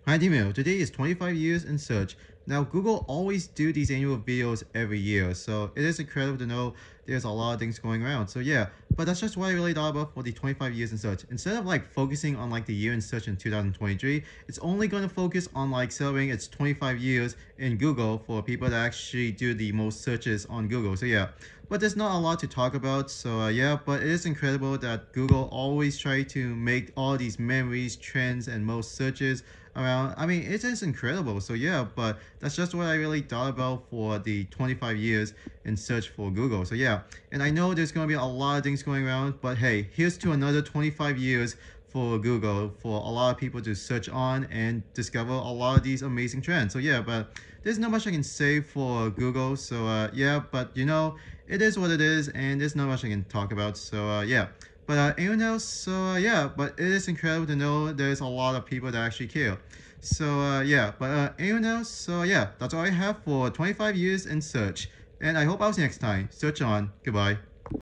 Hi Demio, today is 25 years in search. Now Google always do these annual videos every year, so it is incredible to know there's a lot of things going around. So yeah, but that's just what I really thought about for the 25 years in search. Instead of like focusing on like the year in search in 2023, it's only going to focus on like celebrating its 25 years in Google for people that actually do the most searches on Google. So yeah, but there's not a lot to talk about. So yeah, but it is incredible that Google always try to make all these memories, trends, and most searches around. I mean, it is incredible. So yeah, but that's just what I really thought about for the 25 years in search for Google. So yeah, and I know there's going to be a lot of things going around, but hey, here's to another 25 years for Google for a lot of people to search on and discover a lot of these amazing trends. So yeah, but there's not much I can say for Google. So yeah, but you know, it is what it is, and there's not much I can talk about. So yeah. But anyone else? So yeah, but it is incredible to know there's a lot of people that actually care. So yeah, but anyone else? So yeah, that's all I have for 25 years in search. And I hope I'll see you next time. Search on. Goodbye.